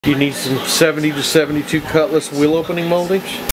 You need some 70 to 72 Cutlass wheel opening moldings?